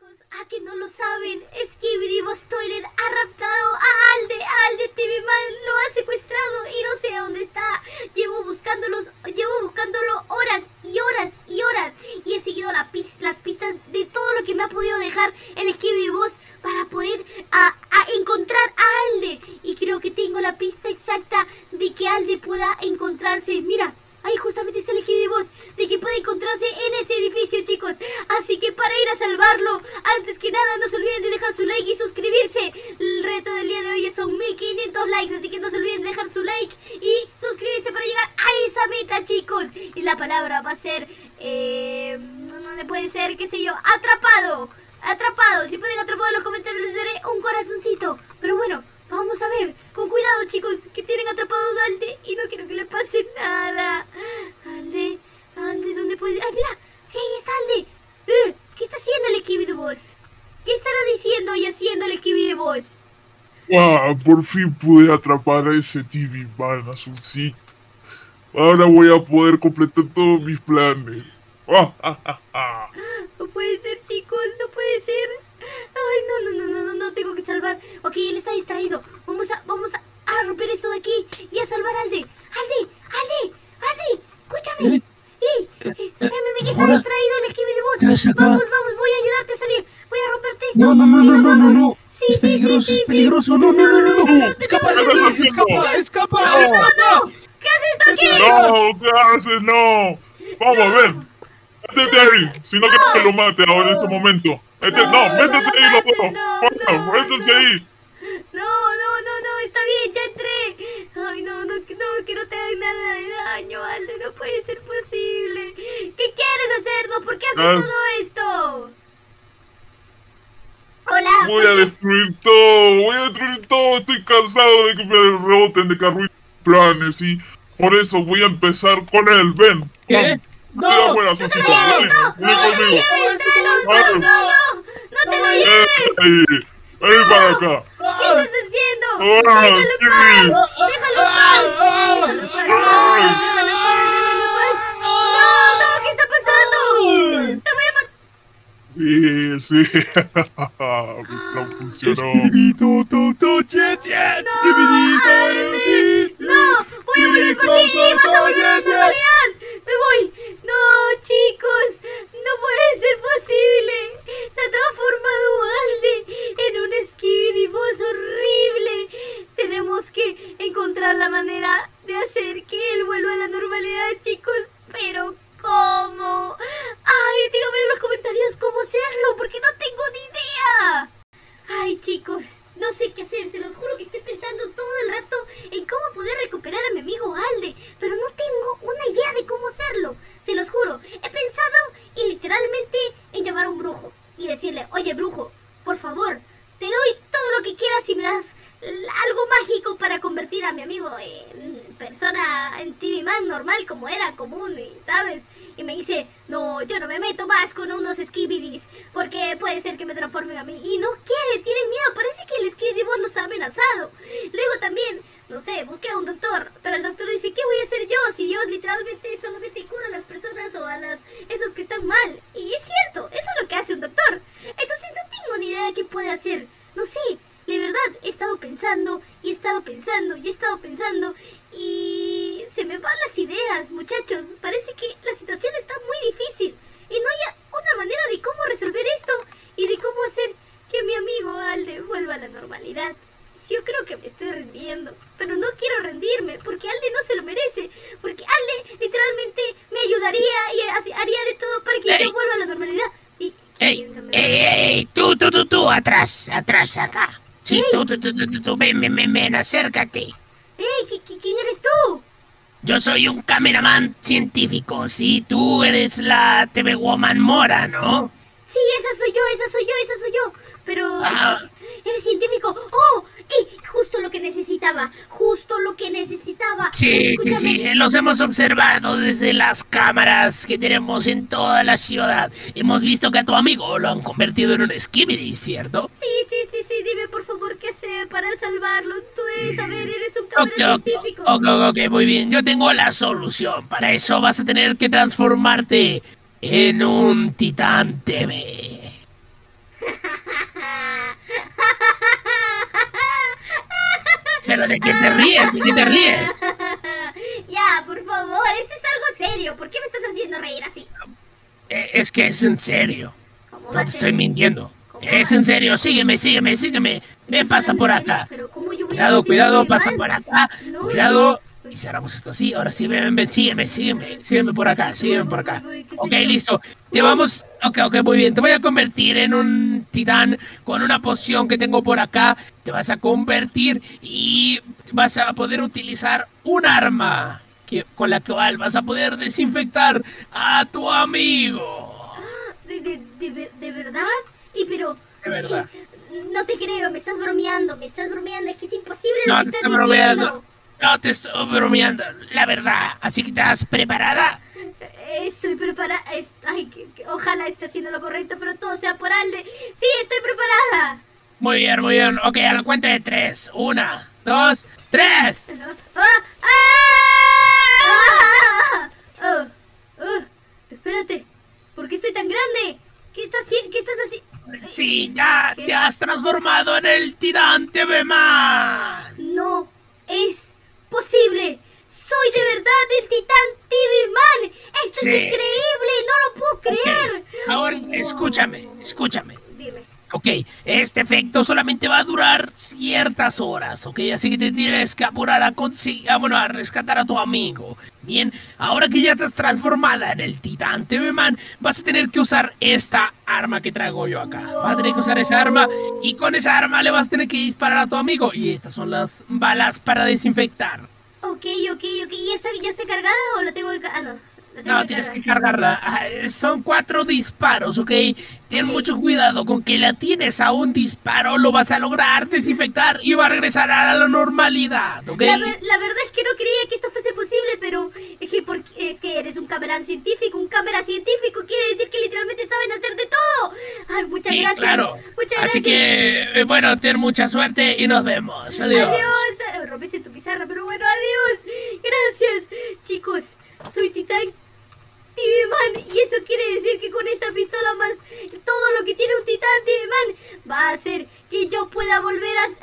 chicos, a que no lo saben, Skibidi Boss Toilet ha raptado a Alde. Alde TV Man lo ha secuestrado y no sé dónde está. Llevo buscándolo horas y horas y horas. Y he seguido las pistas de todo lo que me ha podido dejar el Skibidi Boss para poder encontrar a Alde. Y creo que tengo la pista exacta de que Alde pueda encontrarse. Mira, ahí justamente está el Skibidi Boss, de que puede encontrarse en ese edificio, chicos. Así que para ir a salvarlo, antes que nada, no se olviden de dejar su like y suscribirse. El reto del día de hoy son 1500 likes, así que no se olviden de dejar su like y suscribirse para llegar a esa meta, chicos. Y la palabra va a ser, ¿dónde puede ser? ¿Qué sé yo? Atrapado. Atrapado. Si pueden atrapado en los comentarios les daré un corazoncito. Pero bueno, vamos a ver, con cuidado, chicos, que tienen atrapados a Alde y no quiero que le pase nada. Alde, ¿dónde puede? ¡Ay, mira! ¡Sí, ahí está Alde! ¿Qué está haciendo el Skibidi Boss? ¿Qué estará diciendo y haciendo el Skibidi Boss? Por fin pude atrapar a ese TV Man azulcito. Ahora voy a poder completar todos mis planes. No puede ser, chicos, no puede ser. Ay, no, tengo que salvar. Ok, él está distraído. Vamos a romper esto de aquí y a salvar a Alde. Alde, escúchame. Está distraído el Skibidi Boss. Vamos, voy a ayudarte a salir. Voy a romperte esto. No. Sí. Es peligroso. No. Escapa de aquí. Escapa. No. ¿Qué haces tú aquí? No, ¿qué haces? No. Vamos a ver. Métete ahí. Si no quieres que lo mate ahora en este momento. Métese ahí los dos. Métese ahí. No, está bien, ya entré. Ay, no, que no te hagan nada de daño, Alde, no puede ser posible. ¿Qué quieres hacer? ¿No? ¿Por qué haces todo esto? Hola. Voy a destruir todo. Estoy cansado de que me derroten, de que arruinen planes y por eso voy a empezar con él. Ven. ¿Qué? No te lo lleves. Ven para acá. ¿Qué estás haciendo? Déjalo en paz. No, ¿qué está pasando? Te voy a matar. Sí. Mi plan funcionó. No, voy a volver por ti y vas a volver a la normalidad. Me voy. No, chicos, no puede ser posible. Se ha transformado Alde en un Skibidi Boss horrible. Tenemos que encontrar la manera de hacer que él vuelva a la normalidad, chicos. Pero ¿cómo? Ay, díganme en los comentarios cómo hacerlo, porque no tengo ni idea. Ay, chicos, no sé qué hacer, se los juro que estoy pensando todo el rato en cómo poder recuperar a mi amigo Alde, pero no tengo una idea de cómo hacerlo, se los juro. He pensado y literalmente en llamar a un brujo y decirle: oye, brujo, por favor, te doy todo lo que quieras si me das algo mágico para convertir a mi amigo en persona, en TV Man normal como era común, ¿sabes? Y me dice: no, yo no me meto más con unos Skibidis porque puede ser que me transformen a mí. Y no quiere, tiene miedo, parece que el Skibidi Boss los ha amenazado. Luego también, no sé, busqué a un doctor, pero el doctor dice: ¿qué voy a hacer yo si yo literalmente solamente curo a las personas o a esos que están mal? Y es cierto, eso es lo que hace un doctor. Entonces no tengo ni idea de qué puede hacer. No sé, de verdad, he estado pensando y se me van las ideas, muchachos. Parece que la situación está muy difícil y no hay una manera de cómo resolver esto y de cómo hacer que mi amigo Alde vuelva a la normalidad. Yo creo que me estoy rindiendo, pero no quiero rendirme porque Alde no se lo merece, porque Alde literalmente me ayudaría y haría de todo para que yo vuelva a la normalidad. Tú, atrás, acá. Sí, tú, ven, acércate. ¿Quién eres tú? Yo soy un cameraman científico, sí, tú eres la TV Woman Mora, ¿no? Sí, esa soy yo, pero... ¿Eres científico? ¡Oh! Justo lo que necesitaba. Sí, los hemos observado desde las cámaras que tenemos en toda la ciudad. Hemos visto que a tu amigo lo han convertido en un Skibidi, ¿cierto? Sí, dime por favor qué hacer para salvarlo. Tú debes saber, eres un cámara científico. Ok, muy bien, yo tengo la solución. Para eso vas a tener que transformarte en un Titán TV. Pero ¿de qué te ríes? ¿De qué te ríes? Ya, por favor, eso es algo serio. ¿Por qué me estás haciendo reír así? Es que es en serio. ¿Cómo va No a te ser? estoy mintiendo. ¿Cómo Es va? en serio, sígueme. Ven, ¿Estás pasa hablando por en serio? acá. Pero ¿cómo yo voy a sentirme Cuidado, pasa mal? por acá. No, Cuidado. Y cerramos esto así. Ahora sí, ven, sígueme por acá, sígueme por acá. Voy, ¿qué es Ok, esto? listo. Te vamos. Ok, muy bien. Te voy a convertir en un titán con una poción que tengo por acá. Te vas a convertir y vas a poder utilizar un arma con la cual vas a poder desinfectar a tu amigo. ¿De verdad? Pero... De verdad. No te creo, me estás bromeando, es que es imposible lo No que te estás estoy bromeando. diciendo. No te estoy bromeando, la verdad. Así que estás preparada. Estoy preparada, ojalá esté haciendo lo correcto, pero todo sea por Alde. Sí, estoy preparada. Muy bien. Ok, a la cuenta de 3. 1, 2, 3. ¡Ah! ¡Ah! Espérate, ¿por qué estoy tan grande? ¿Qué estás haciendo? Sí, ya ¿Qué? te has transformado en el titán TV Man. No es posible. Soy de verdad el Titán TV Man. Esto Sí. es increíble, no lo puedo creer. Ok, ahora escúchame. Dime. Ok, este efecto solamente va a durar ciertas horas, ok, así que te tienes que apurar a rescatar a tu amigo. Bien, ahora que ya estás transformada en el Titán TV Man, vas a tener que usar esta arma que traigo yo acá. Vas a tener que usar esa arma y con esa arma le vas a tener que disparar a tu amigo. Y estas son las balas para desinfectar. Ok. ¿Y esa ya está cargada o la tengo que no. La tengo No, que tienes cargar. que cargarla. Son 4 disparos, ¿ok? Ten mucho cuidado con que la tienes a un disparo, lo vas a lograr desinfectar y va a regresar a la normalidad, ¿ok? La verdad es que no creía que esto fuese posible, pero es que eres un cámara científico, quiere decir que literalmente saben hacer de todo. Ay, muchas Sí, gracias. claro. Muchas Así gracias. que, bueno, ten mucha suerte y nos vemos. Adiós. Rompiste tu pizarra, pero bueno, adiós. Gracias. Chicos, soy Titán TV Man y eso quiere decir que con esta pistola más todo lo que tiene un Titán TV Man va a hacer que yo pueda volver a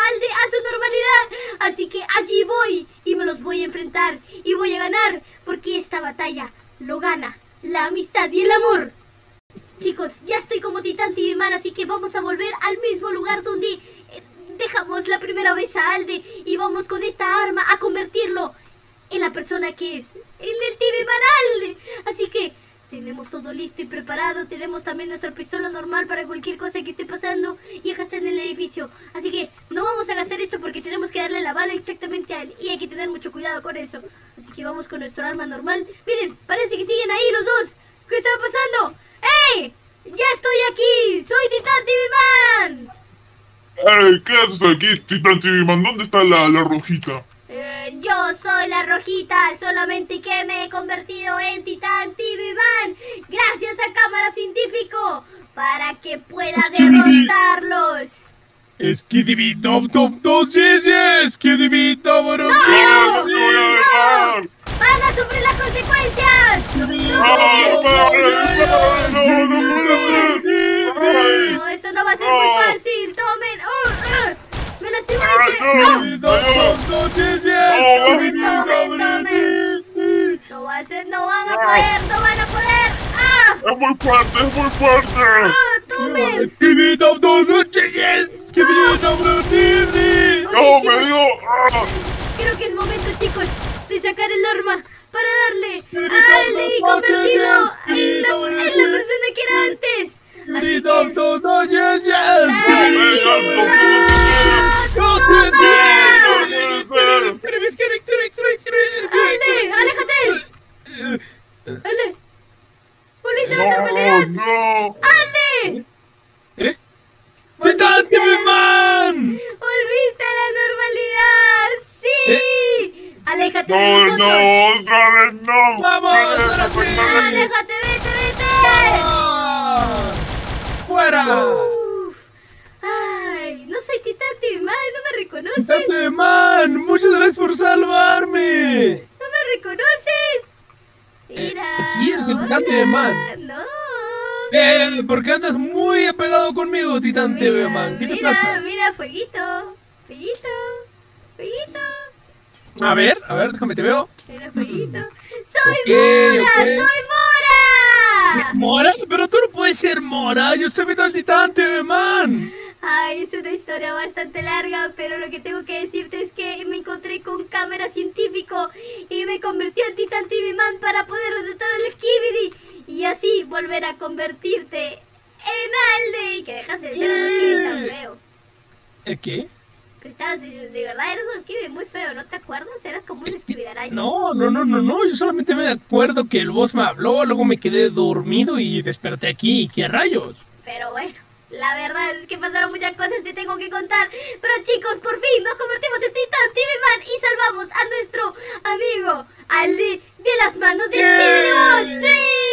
su normalidad. Así que allí voy y me los voy a enfrentar y voy a ganar porque esta batalla lo gana la amistad y el amor. Chicos, ya estoy como Titán TV Man, así que vamos a volver al mismo lugar donde dejamos la primera vez a Alde y vamos con esta arma a convertirlo en la persona que es el del TV Man Alde. Así que tenemos todo listo y preparado, tenemos también nuestra pistola normal para cualquier cosa que esté pasando y acá está en el edificio. Así que no vamos a gastar esto porque tenemos que darle la bala exactamente a él y hay que tener mucho cuidado con eso. Así que vamos con nuestro arma normal. Miren, parece que siguen ahí los dos. ¿Qué está pasando? ¡Ey! ¡Ya estoy aquí! ¡Soy Titán TV Man! Hey, ¿qué haces aquí, Titán TV Man? ¿Dónde está la rojita? Yo soy la rojita, solamente que me he convertido en Titán TV Man gracias a Cámara Científico para que pueda derrotarlos. Skidibee Dop Dop 2 Skidibee Dop Dop. ¡No! ¡No te voy a dejar! ¡Van a sufrir las consecuencias! No, esto no va a ser muy fácil. Tomen. Me lastimó ese. No van a poder. Es muy fuerte. Tomen. Skidibee Dop Dop Skidibee Dop Dop. No, me dio. Creo que es momento, chicos, de sacar el arma para darle a Alde y convertirlo en la persona que era antes. Así que... ¡Ale! ¡Aléjate! ¡Ale! ¡Volviste a la normalidad! No. ¡Ale! ¡Titán TV Man! ¡Volviste a la normalidad! ¡Sí! ¡Aléjate de No, nosotros! no, otra vez no. ¡Vamos, ahora sí! ¡Aléjate, vete! ¡Fuera! ¡Uf! ¡Ay! No soy Titán TV Man, ¿no me reconoces? ¡Titán TV Man! ¡Muchas gracias por salvarme! ¿No me reconoces? Mira. sí, eres el Titán TV Man. No. ¿Por qué andas muy apegado conmigo, Titán TV Man? ¿Qué te pasa? Mira, fueguito. Jueguito. A ver, déjame te veo. Mira, jueguito. ¡Soy Mora! Ok. ¡Soy Mora! ¿Mora? Pero tú no puedes ser Mora. Yo estoy viendo al Titán TV Man. Ay, es una historia bastante larga, pero lo que tengo que decirte es que me encontré con cámara científico y me convirtió en Titán TV Man para poder derrotar al Skibidi y así volver a convertirte en Alde y que dejas de ser un Skibidi tan feo. ¿Qué? Que estabas, de verdad eres un Skibidi muy feo, ¿no te acuerdas? Eras como un Skibidi araña. No, yo solamente me acuerdo que el boss me habló, luego me quedé dormido y desperté aquí. ¿Qué rayos? Pero bueno, la verdad es que pasaron muchas cosas, te tengo que contar. Pero chicos, por fin nos convertimos en Titán TV Man y salvamos a nuestro amigo Alde de las manos de Skibidi Boss. ¡Sí!